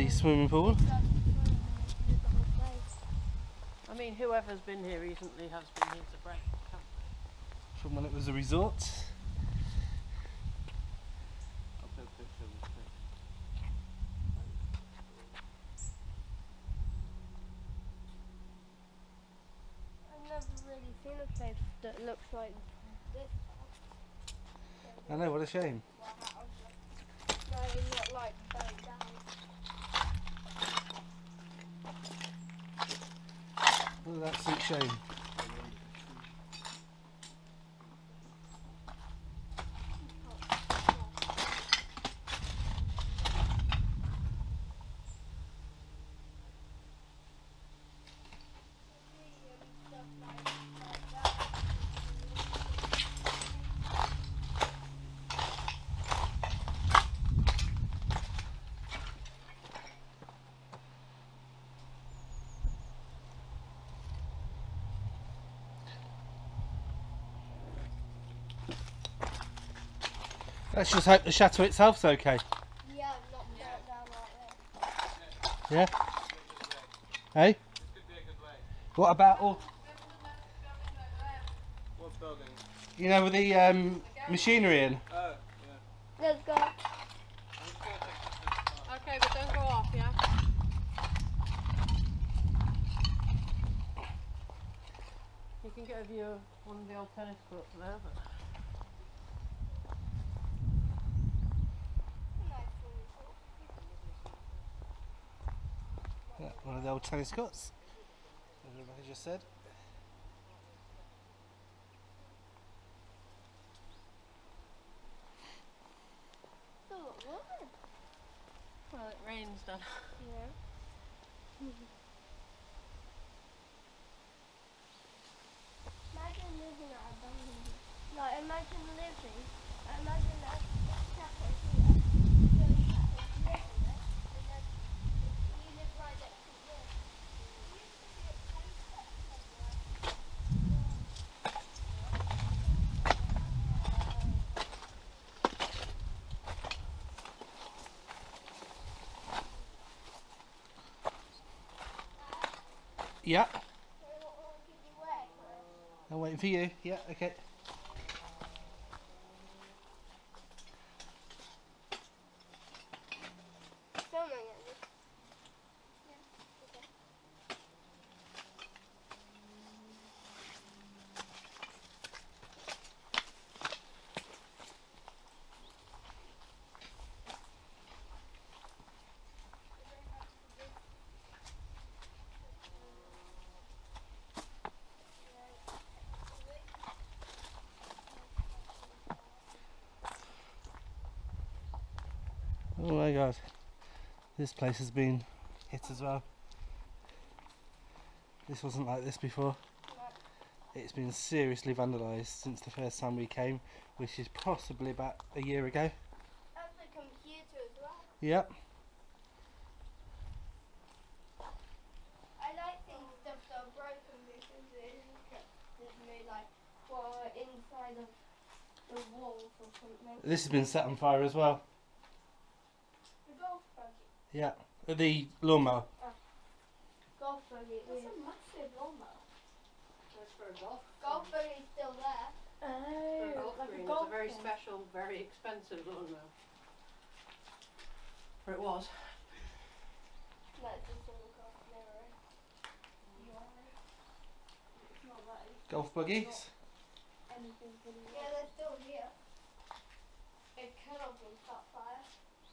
the swimming pool. I mean, whoever's been here recently has been here to break camp. From when it was a resort. I've never really seen a place that looks like this. I know, what a shame. No, not like going down. What an absolute shame. Let's just hope the chateau itself's okay. Yeah, not burnt down like this. Yeah? Hey? What about all... What building? You know, with the machinery in? Oh, yeah. Let's go. Okay, but don't go off, yeah? You can get a view of one of the old tennis courts there, but... Yeah, one of the old tennis courts, as Rebecca just said. So what was it? Well, it rains, done. Yeah. Imagine living at a building. Like, imagine that chateau here. So you live in it, and then you live right next to this. You used to be a sunset somewhere. Yeah, So what will keep you wet? I'm waiting for you. Yeah, okay. Filming it. Yeah, okay. Oh my god, this place has been hit as well. This wasn't like this before. It's been seriously vandalised since the first time we came, which is possibly about a year ago. And the computer as well. Yep. I like things stuff that are broken because it is made like for inside of the walls or something. This has been set on fire as well. The golf buggy. Yeah. The lawnmower. Golf buggy. That's a massive lawnmower. That's for a golf. Golf buggy's still there. For a golf like green. a golf It's a very thing. special, very expensive lawnmower. Or it was. Let's just have a golf mirror. It's not that easy. Golf buggies. Anything for the Yeah, they're still here. It cannot be set fire.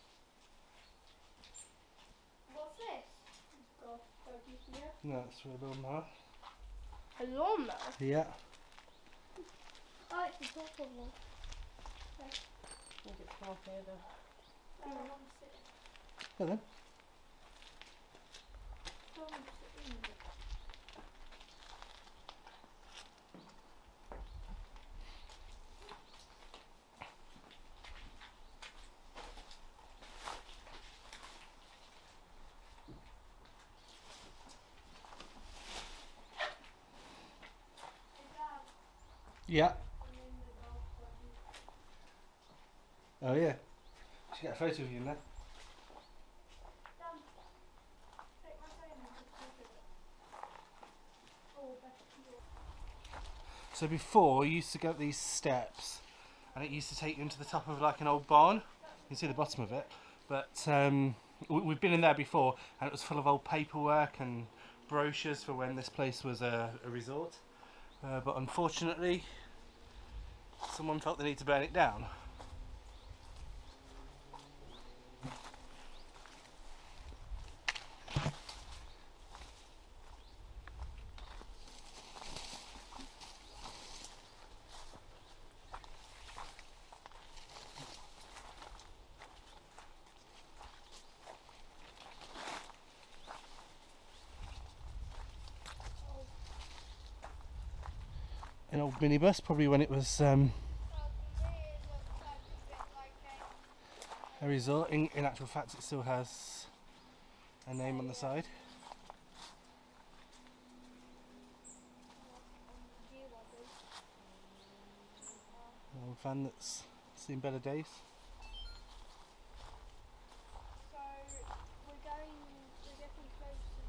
What's this? golf buggy here. No, it's for a lawnmower. A lawnmower? Yeah. Oh, it's the top of one. I think it's half here though. I don't want to sit. Well then. I don't want to sit in it. Yeah. Oh yeah. Should get a photo of you in there. So before, you used to go up these steps, and it used to take you into the top of like an old barn. You can see the bottom of it, but we've been in there before, and it was full of old paperwork and brochures for when this place was a resort. But unfortunately, someone felt the need to burn it down. An old minibus, probably when it was a resort. In actual fact, it still has a name on the side. An old van that's seen better days. So we're getting closer to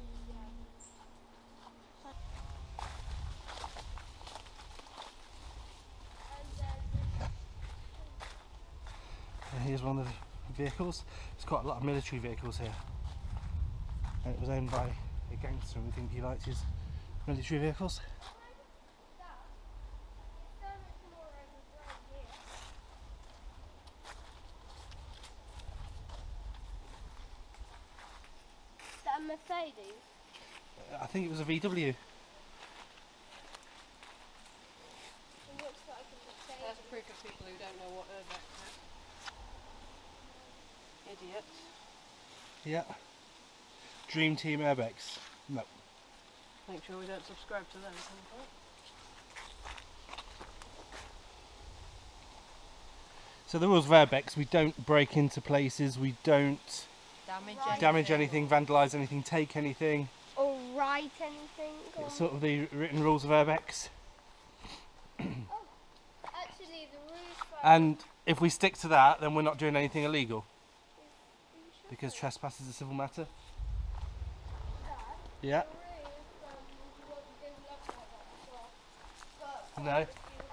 And here's one of the vehicles. There's quite a lot of military vehicles here. And it was owned by a gangster, and we think he liked his military vehicles. Is that a Mercedes? I think it was a VW. It looks like a Mercedes. That's proof of people who don't know what Urbex is. Idiot. Yeah. Dream Team Urbex. No. Make sure we don't subscribe to them. So the rules of Urbex: we don't break into places, we don't damage anything, vandalise anything, take anything. Or write anything. It's sort of the written rules of Urbex. Actually, the rules for And if we stick to that, then we're not doing anything illegal. Because trespass is a civil matter. Yeah. No.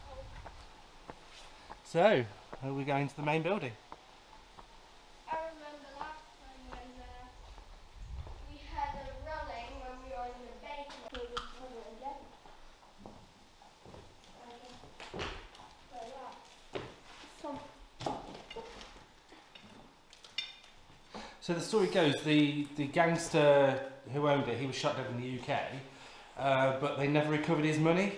So, are we going to the main building? I remember last time when we had a running when we were in the basement. We would run it again. So the story goes, the gangster who owned it, he was shot dead in the UK, but they never recovered his money.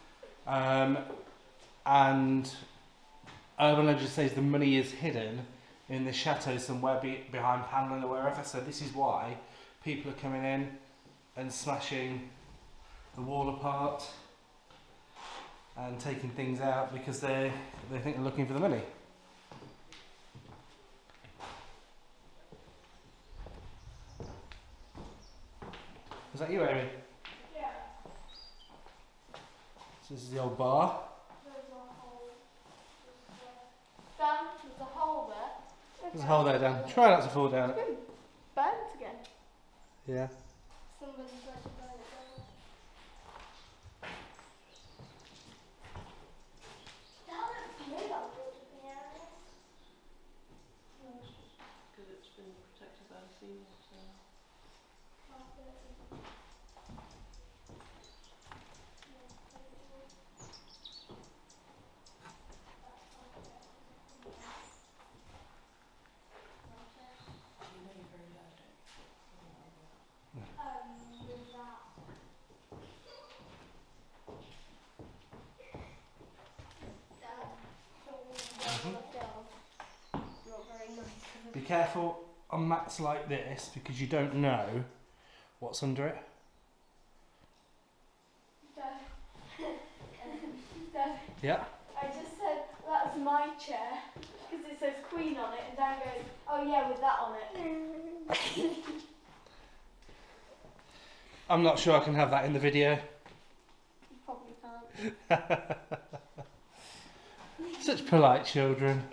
And urban legend says the money is hidden in the chateau somewhere behind paneling or wherever. So this is why people are coming in and smashing the wall apart and taking things out because they think they're looking for the money. Is that you, Amy? Yeah. So this is the old bar. There's a hole. Dan, there's a hole there. There's a hole there, Dan. Try not to fall down it. Burnt again. Yeah. Somebody's going to burn it down. That looks new, that Poupeliere. Because it's been protected by the ceiling. So. Be careful on mats like this because you don't know what's under it. Dad, Yeah. I just said that's my chair because it says Queen on it, and Dan goes, "Oh yeah, with that on it." I'm not sure I can have that in the video. You probably can't. Such polite children.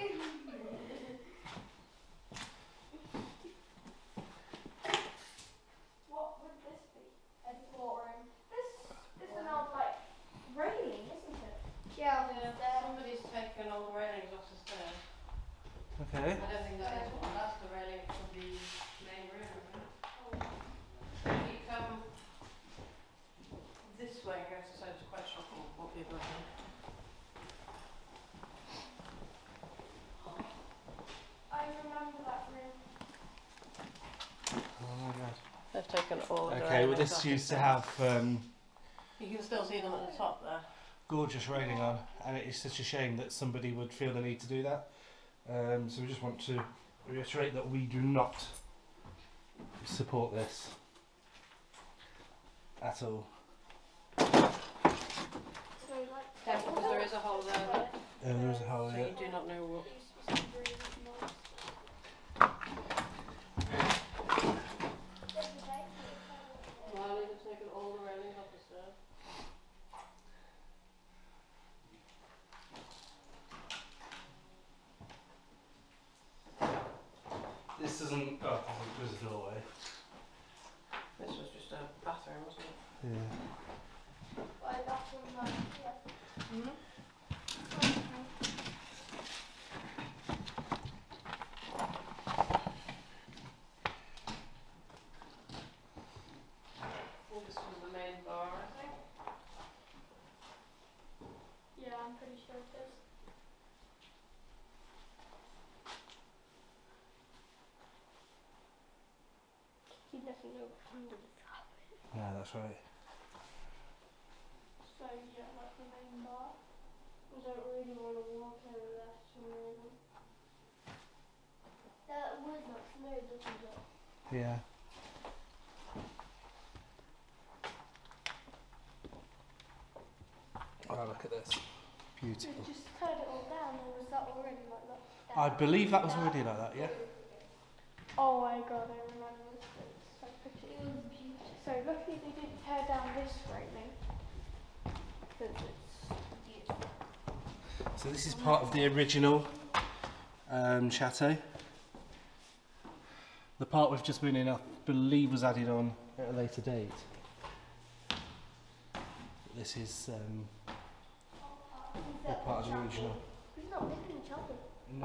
What would this be? A floor room. This is an old like railing, isn't Okay. I don't think that is one. That's the railing for the main room, isn't it? So if you come this way, you have to say it's quite shocking what people are doing. I remember that room. Oh my god. They've taken all of the Okay, well railings this off used the to stairs. have You can still see them at the top there. gorgeous railing on, and it is such a shame that somebody would feel the need to do that. So we just want to reiterate that we do not support this at all. So like Yeah, because there is a hole there. There's a hole So here. you do not know what. Well, they've taken all the railings off the stairs. This doesn't. Oh, there's a doorway. This was just a bathroom, wasn't it? Yeah. Like that one, like, yeah. Mm-hmm. This was the main bar, I think. Yeah, I'm pretty sure it is. You never know what's under the carpet. Yeah, that's right. So yeah, like the main bar. I don't really want to walk over there for some reason. That wood looks smooth, doesn't it? Yeah. Oh, look at this. Beautiful. You just turned it all down, or was that already like that? I believe that was already like that, yeah? Oh my god, I remember this. It's so pretty. It was beautiful. So luckily they didn't tear down this railing. Because it's beautiful. So this is part of the original chateau. The part we've just been in, I believe, was added on at a later date. This is part of the original. We've not been in Chateau. No.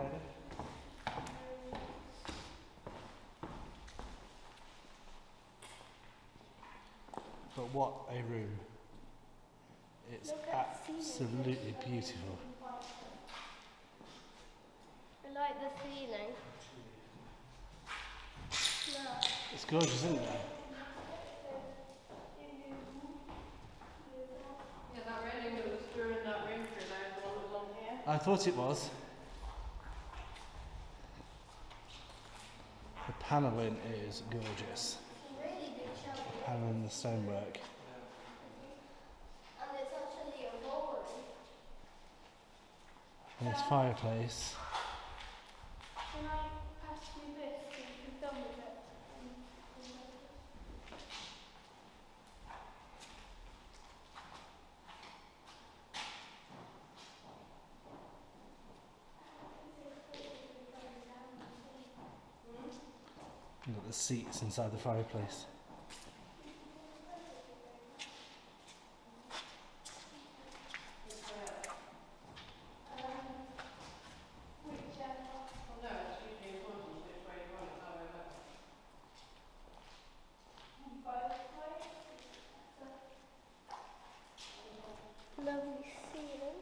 But what a room. It's Look at the ceiling. absolutely beautiful. I like the ceiling. No. It's gorgeous, isn't it? Yeah, that railing that was through in that room through there, the one that was on here. I thought it was. The panelling is gorgeous. Really good Chateau. The panelling and the stonework. And it's actually a roller. And this fireplace. Can I pass you this so you can film with it? And got the seats inside the fireplace. Lovely ceiling.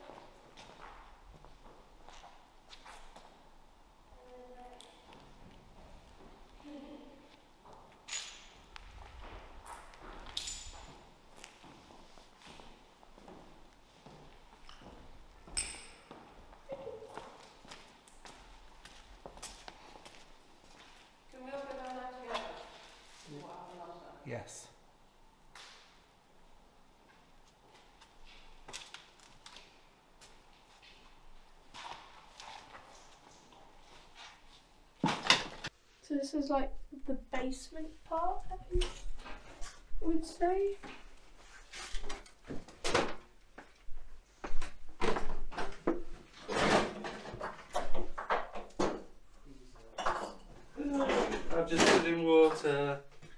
Can we all go down there together? Yes. So this is like the basement part, I would say. I've just stood in water.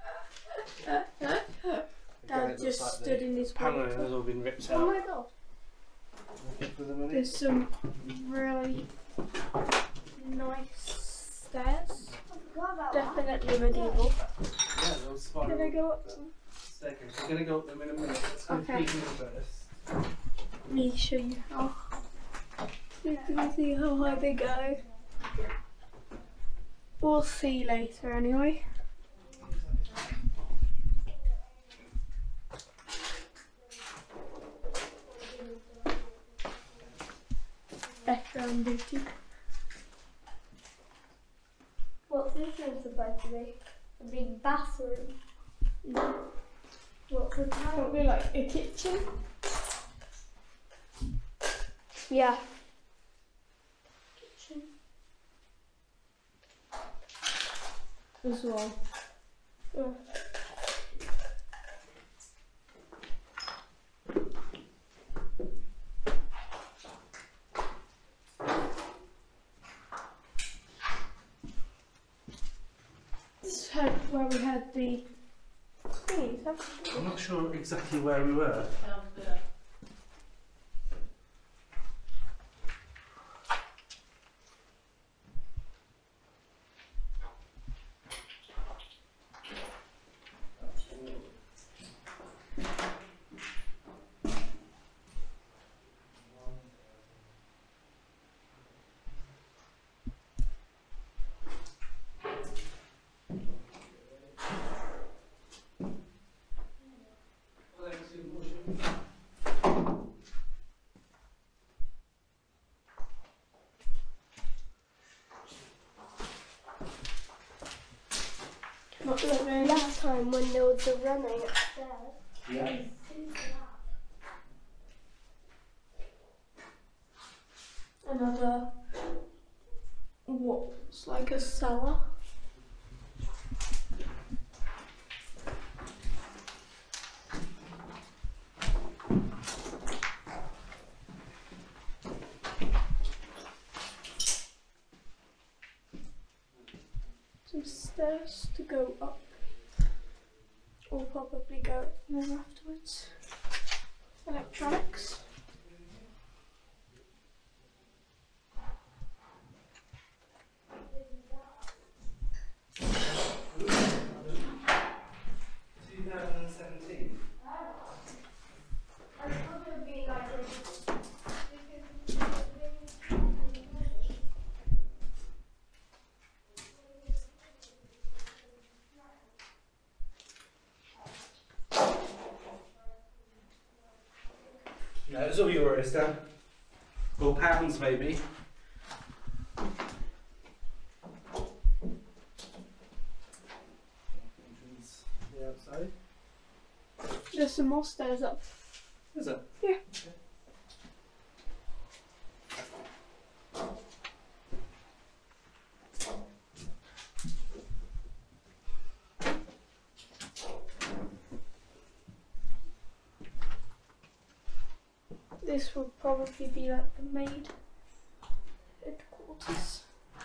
Dad just stood in his panelling water. has all been ripped Oh out. my god. For the money. There's some really nice nice stairs. I forgot about that. Definitely medieval. Yeah, those spiral Can I go up them? staircase. We're going to go up them in a minute. Let's go Okay. peeking first. Let me show you how. You can see how high they go. We'll see later anyway. Background beauty. What's this room supposed to be? A big bathroom. No. What's the Probably like a kitchen. Yeah. Kitchen. As well. Yeah. This is where we had the thingies, haven't we? I'm not sure exactly where we were. Downstairs. Not really. Last time when there was a running upstairs. Yeah. Another what's like a cellar. Some stairs to go up. We'll probably go there afterwards. Electronics. No, it's all euros, Dan. Or pounds, maybe. The outside. There's some more stairs up. Is it? Yeah. This will probably be like the maid headquarters.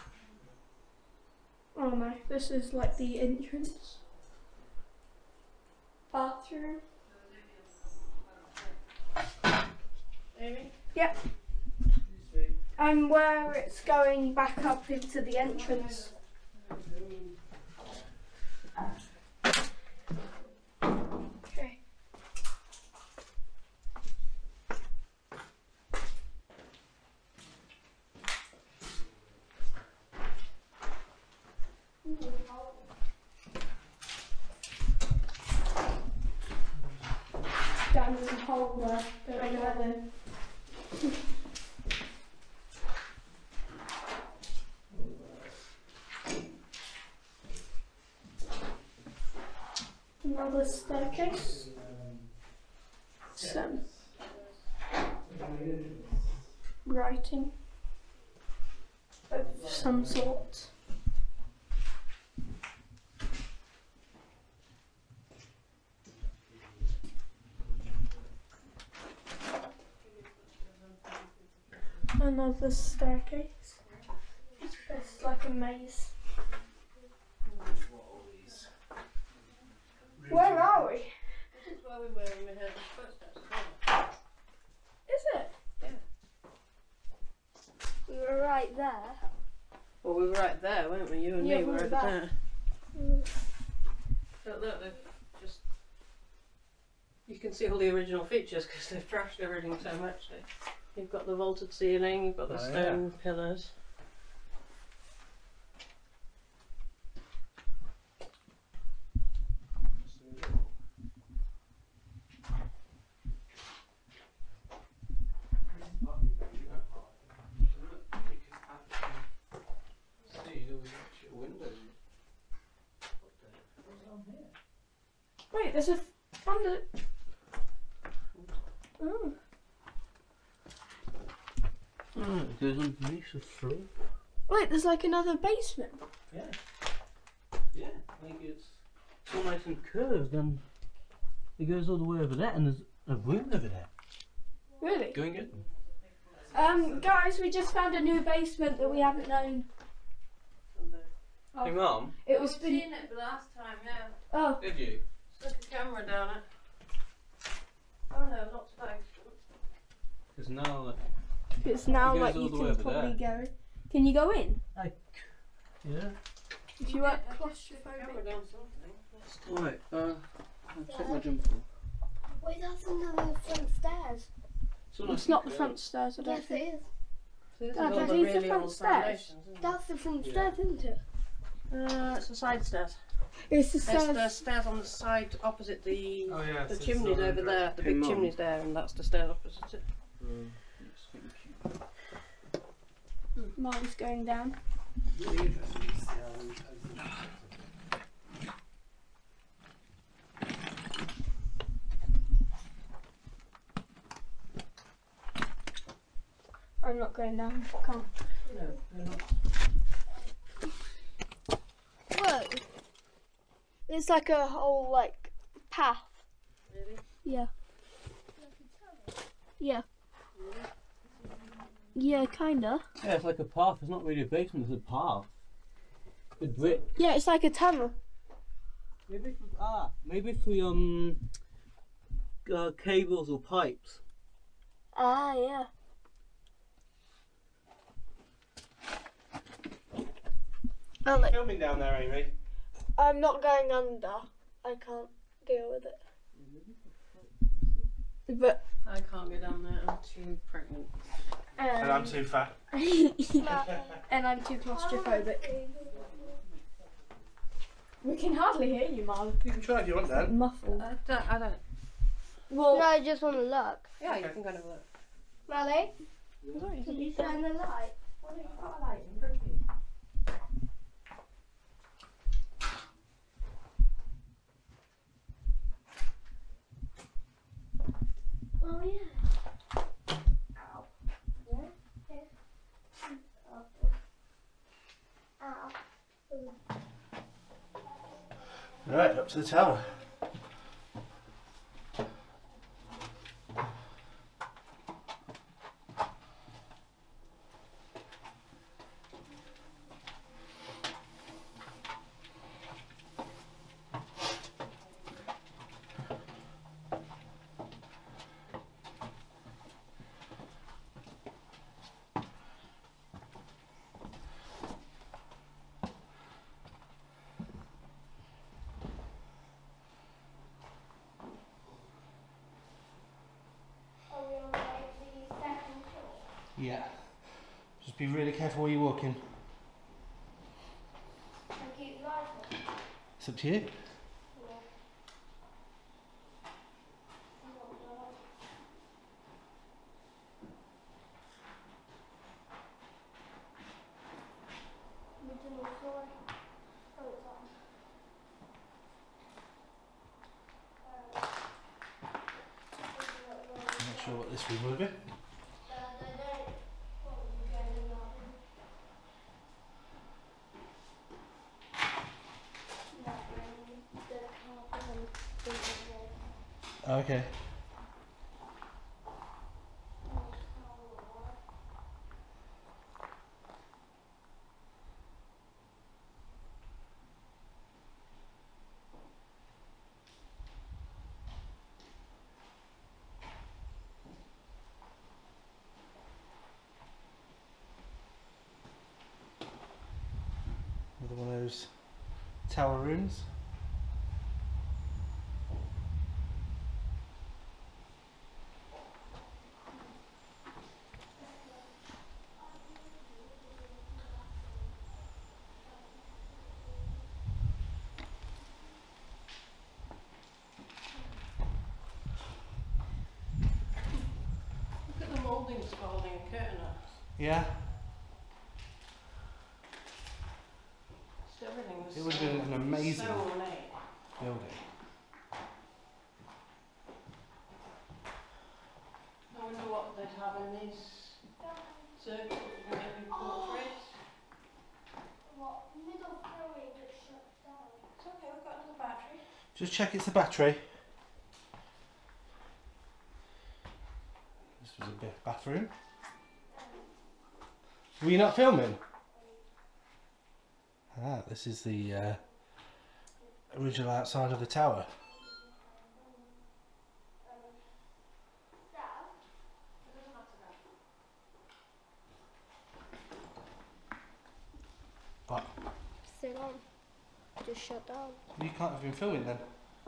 Oh no, this is like the entrance. Bathroom. Amy? Yep. And where it's going back up into the entrance. Okay. Down in the hole there, don't go there. Another staircase. Some writing of some sort. Another staircase. It's like a maze. Where are we? This is where we were when we heard the footsteps. wasn't Is it? We were right there. Well, we were right there, weren't we? You and Yeah, me we were were over there. there. Mm. But look, they've just... You can see all the original features because they've trashed everything so much. You've got the vaulted ceiling, you've got the stone pillars. Wait, there's a under. Oh. Oh, it goes underneath the floor. Wait, there's like another basement. Yeah. Yeah, like it's all nice and curved and it goes all the way over there and there's a room over there. Really? Go and get them. Guys, we just found a new basement that we haven't known. Hey Mum, It was I've been. seen it the last time, yeah. Oh, did you? Stuck a camera down it. Oh no, not today. Because now it's now It goes like all you the can way over probably there. go. Can you go in? yeah. If you weren't Camera claustrophobic. down something. Right, I'll check my jumper. Wait, that's another front stairs. It's not the front stairs, I don't Yes, think. it is. So this is Dad, all are the these the really front old stairs? foundations, isn't it? That's the front Yeah. stairs, isn't it? It's the side stairs. It's the There's stairs. the stairs on the side opposite the Oh yeah. the so it's chimneys all over under there. it. The Hey, big Mum. chimney's there, and that's the stairs opposite it. Mine's going down. Really interesting to see how we open it. I'm not going down. Can't. No, they're not. Whoa. It's like a whole like path. Really? Yeah. Yeah. Yeah, kinda. Yeah, it's like a path. It's not really a basement, it's a path. With brick. Yeah, it's like a tunnel. Maybe for cables or pipes. Ah, yeah. Oh, like, Filming down there, Amy. I'm not going under. I can't deal with it. But I can't go down there. I'm too pregnant. And I'm too fat. and I'm too claustrophobic. We can hardly hear you, Marlon. You can try if you want then. Muffled. I don't. Well, No, I just want to look. Yeah, you can go and have a look. Molly, can you shine the light? Oh yeah. Ow. Yeah? Yeah. Ow. Right, up to the tower. Yeah. Just be really careful where you're walking. It's up to you. I'm not sure what this room will be. Okay. those tower rooms. Look at the mouldings folding and curtain up. Yeah, Just everything was it would have been an amazing so ornate. building. I wonder what they'd have in these circles with every portrait. What? Middle flooring that shuts down. It's okay, we've got another battery. Just check it's a battery. This was a big bathroom. Were you not filming? Ah, this is the original outside of the tower. What? Still on. Just shut down. You can't have been filming then.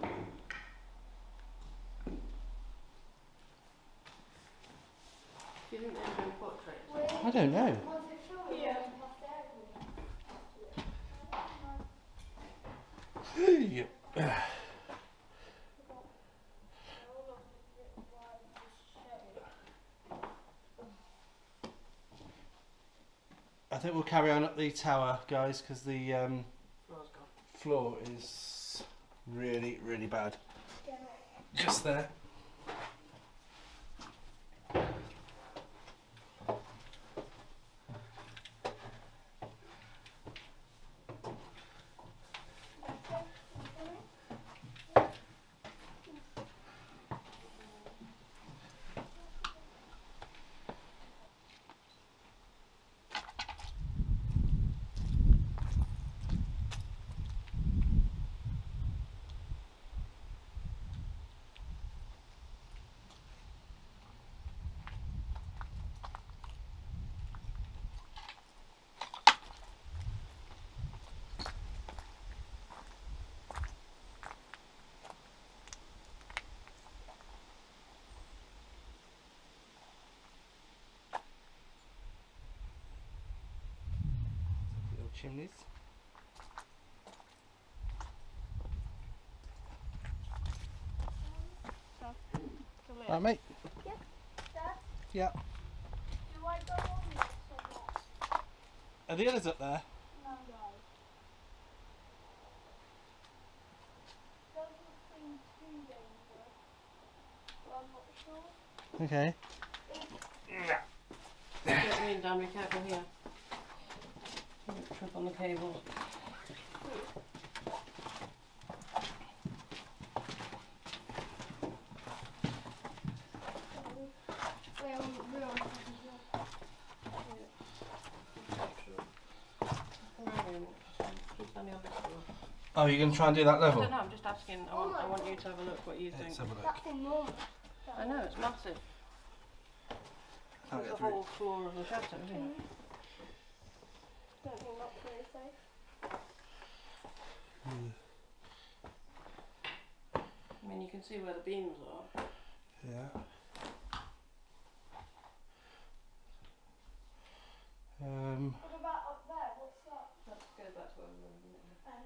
Do you think they'd have been portraits? I don't know. Was it filming? Yeah. I think we'll carry on up the tower, guys, because the Floor's gone. floor is really, really bad. Just there. Chimneys. Right, mate. Yeah. Dad, Yeah. do I go on this or not? Are the others up there? No. Doesn't seem too dangerous. But I'm not sure. Okay. Get me and Dan, be careful here. Don't trip on the cable. We're on Keep standing on this floor. Oh, you're going to try and do that I level? don't know, I'm just asking. I want you to have a look what you think. Let's have a look. That's enormous. I know, it's massive. Can't It's get the through. whole floor of the chateau, isn't it? Don't think that's very safe. I mean, you can see where the beams are. Yeah. What about up there? What's that? Let's go back to where we were, isn't it?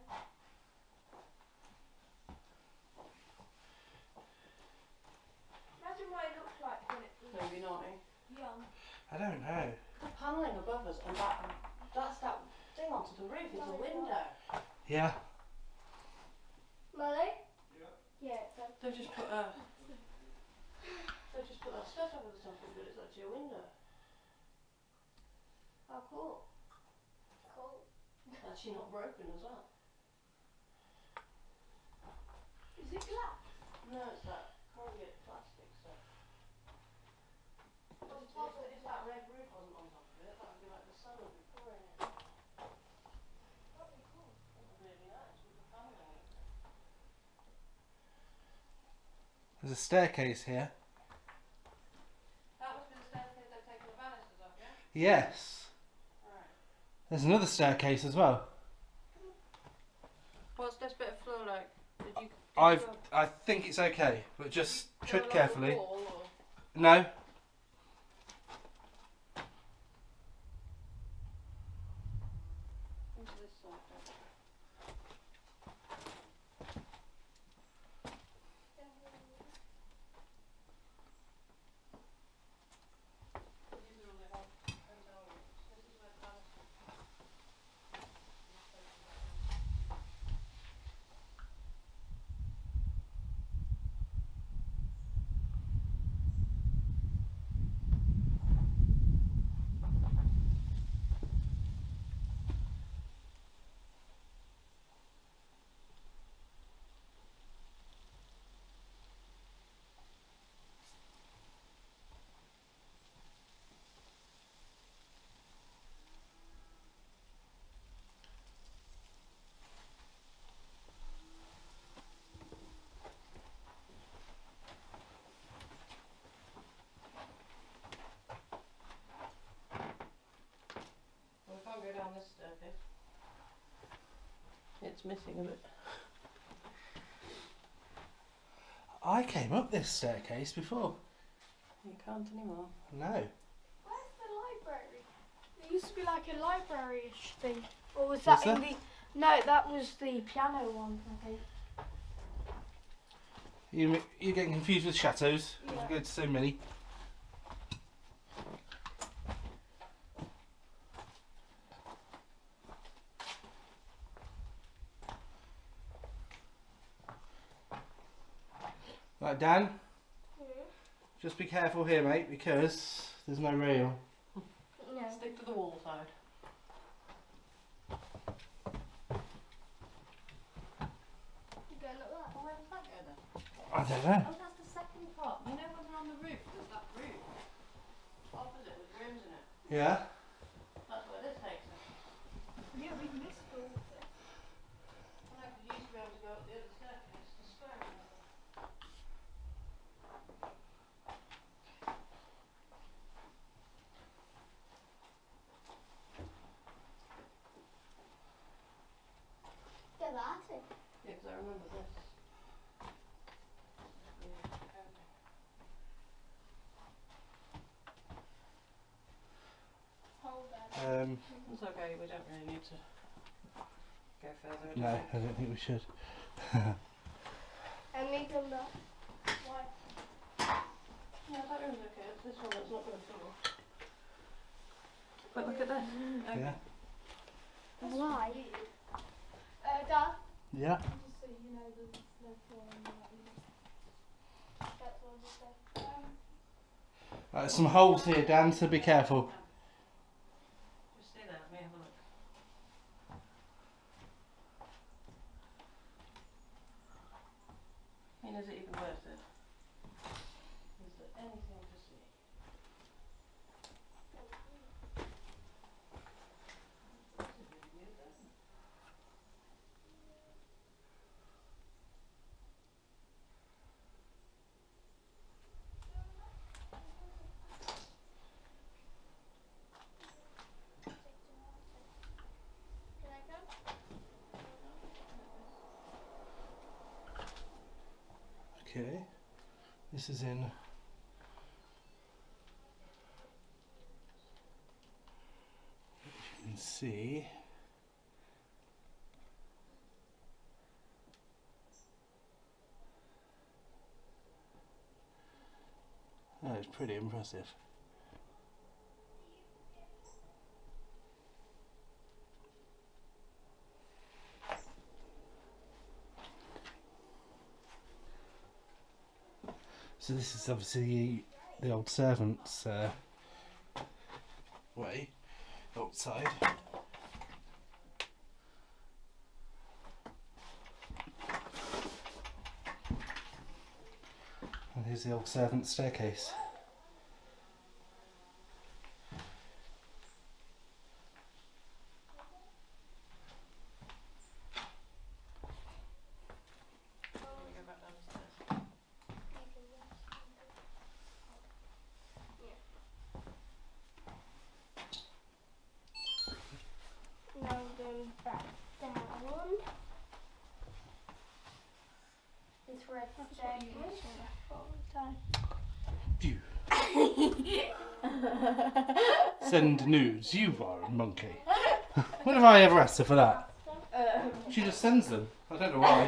Imagine what it looks like when it's Maybe not, eh? young. I don't know. The panelling above us and that's that thing onto the roof, it's a window. Yeah. Molly? Yeah, it's They've just put that stuff over the top of it, but it's actually a window. oh cool. Cool. Actually not broken as well. Is it glass? No, it's that corrugated plastic stuff. If that red roof wasn't on top of it, that would be like the sun would be pouring in. That'd be cool. That would be really nice with the panelling. There's a staircase here. That must be the staircase they've taken the banisters off, yeah? Yes. Right. There's another staircase as well. I think it's okay, but just tread Go along the carefully. wall, or- No. Into this side, don't you? These are all the hotel rooms. This is where the banister is. We can't go down this staircase. It's missing a bit. I came up this staircase before. You can't anymore. No. Where's the library? There used to be like a library-ish thing. Or was that Was in there? the... No, that was the piano one, I think. You're getting confused with chateaus. Yeah. You go to so many. Right, Dan. Just be careful here, mate, because there's no rail. No. Stick to the wall side. Going like that. Where does that go then? I don't know. Oh, that's the second part. You know when you're on the roof, there's that roof. Opposite with rooms in it. Yeah. That's where this takes us. Yeah, we missed all of it. And I could used to be able to go up the other staircase to square it. Get that in. Yeah, because I remember this. Hold that. It's okay, we don't really need to go further. No, I don't think we should. And leave them there. Why? Yeah, that room's okay. It's this one that's not going to fill. But look at this. Okay. Yeah. Why? Dad? Yeah. Just so you know, there's no floor in that either. That's what I just said. Right, some holes here, Dan, so be careful. Just stay there, let me have a look. I mean, is it even worth it? Is there anything to see? Can I go? Okay. This is in. You can see. Oh, it's pretty impressive. So this is obviously the old servants' way outside. And here's the old servants' staircase. Can we go back downstairs? Now going back down. You. Send nudes. You are a monkey. When have I ever asked her for that? She just sends them. I don't know why.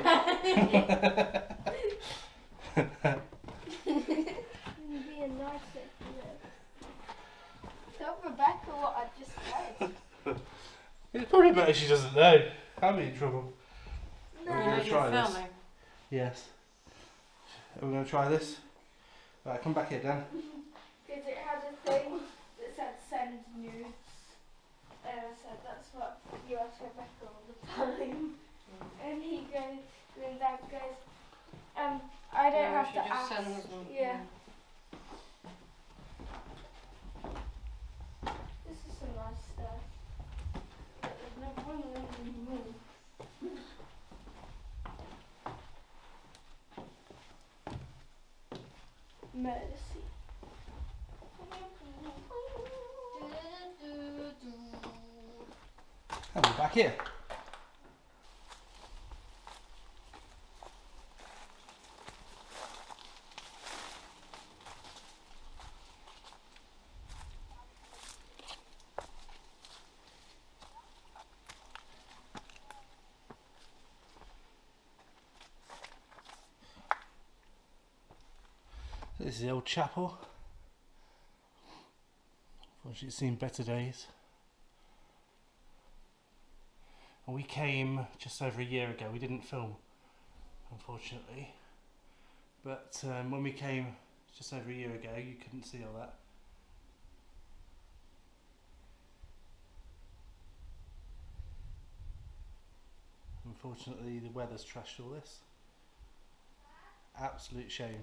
Being nice to you. Tell Rebecca what I just said. It's probably better she doesn't know. I'll be in trouble. No. Are we going to try this? Filming. Yes. Are we going to try this? Right, come back here, Dan. Because it had a thing that said send nudes. And I said that's what you ask Rebecca all the time. And he goes, and Dad goes, I don't have to ask. Sends them. Yeah. This is some nice stuff. But there's no one in the room. Mercy. And we're back here. This is the old chapel. Unfortunately, it's seen better days. And we came just over a year ago. We didn't film, unfortunately. But when we came just over a year ago, you couldn't see all that. Unfortunately, the weather's trashed all this. Absolute shame.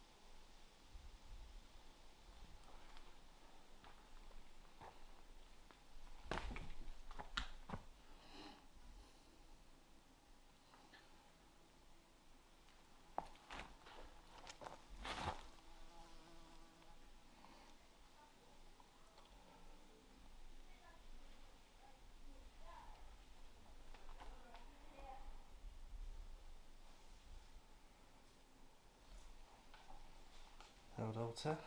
Old altar.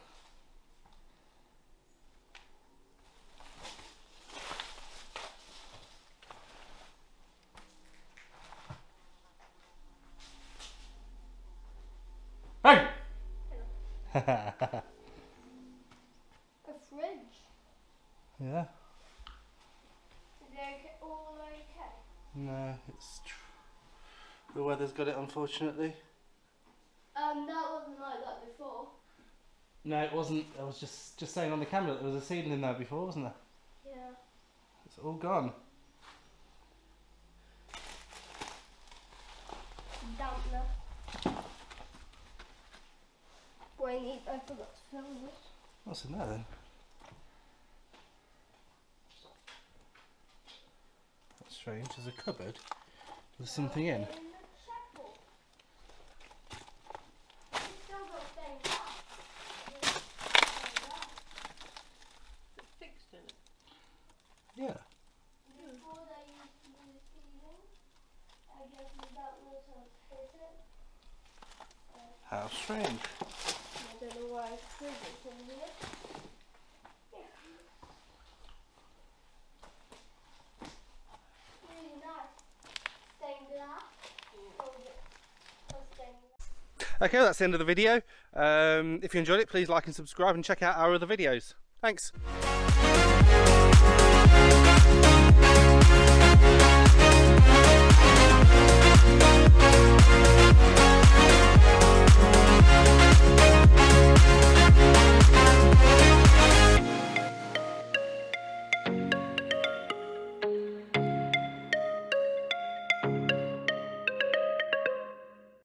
Hey! A fridge. Yeah. Is it all okay? No, it's the weather's got it, unfortunately. That wasn't like that before. No, it wasn't. I was just saying on the camera that there was a ceiling in there before, wasn't there? Yeah. It's all gone. Dampener. Boy, I forgot to film this. What's in there then? That's strange. There's a cupboard with something in. Fixed in it. Yeah. Before they used to do the ceiling, I guess the dampener hit it. How strange. I don't know why I fridge is in here. Yeah. Really nice. Stained glass. Okay, that's the end of the video. If you enjoyed it, please like and subscribe and check out our other videos. Thanks.